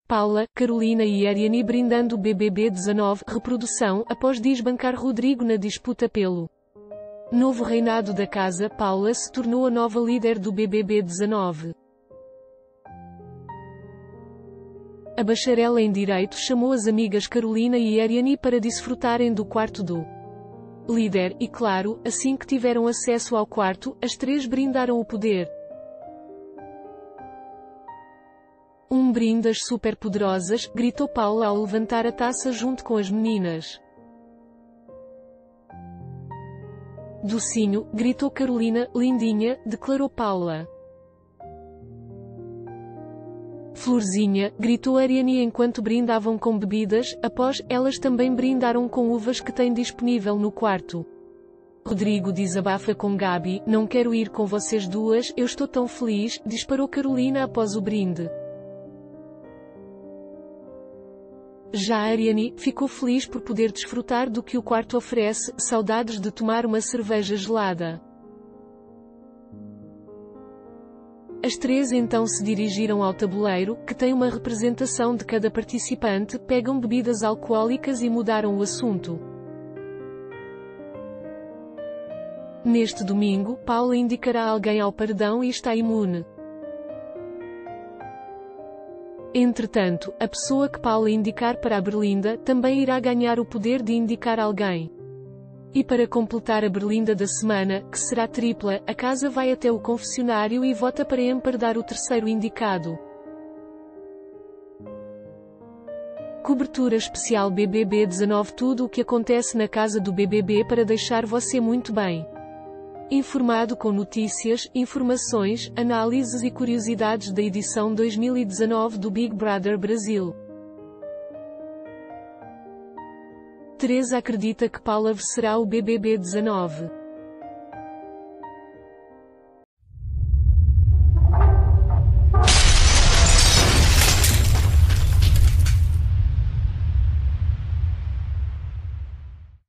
Paula, Carolina e Ariane brindando o BBB19 reprodução após desbancar Rodrigo na disputa pelo novo reinado da casa. Paula se tornou a nova líder do BBB19. A bacharel em Direito chamou as amigas Carolina e Ariane para desfrutarem do quarto do líder e, claro, assim que tiveram acesso ao quarto, as três brindaram o poder. Um brinde às superpoderosas, gritou Paula ao levantar a taça junto com as meninas. Docinho, gritou Carolina, lindinha, declarou Paula. Florzinha, gritou Ariane enquanto brindavam com bebidas. Após, elas também brindaram com uvas que têm disponível no quarto. Rodrigo desabafa com Gabi, não quero ir com vocês duas, eu estou tão feliz, disparou Carolina após o brinde. Já Ariane ficou feliz por poder desfrutar do que o quarto oferece, saudades de tomar uma cerveja gelada. As três então se dirigiram ao tabuleiro, que tem uma representação de cada participante, pegam bebidas alcoólicas e mudaram o assunto. Neste domingo, Paula indicará alguém ao paredão e está imune. Entretanto, a pessoa que Paula indicar para a Berlinda também irá ganhar o poder de indicar alguém. E para completar a Berlinda da semana, que será tripla, a casa vai até o confessionário e vota para empardar o terceiro indicado. Cobertura especial BBB19. Tudo o que acontece na casa do BBB para deixar você muito bem informado com notícias, informações, análises e curiosidades da edição 2019 do Big Brother Brasil. Teresa acredita que Paula vencerá o BBB19.